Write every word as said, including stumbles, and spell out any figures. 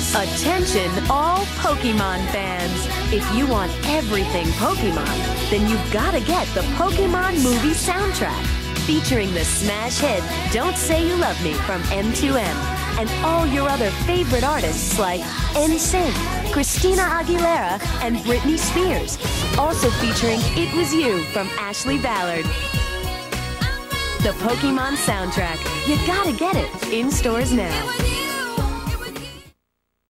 Attention all Pokemon fans! If you want everything Pokemon, then you've gotta get the Pokemon movie soundtrack, featuring the smash hit Don't Say You Love Me from M two M, and all your other favorite artists like N Sync, Christina Aguilera, and Britney Spears. Also featuring It Was You from Ashley Ballard. The Pokemon soundtrack. You gotta get it in stores now.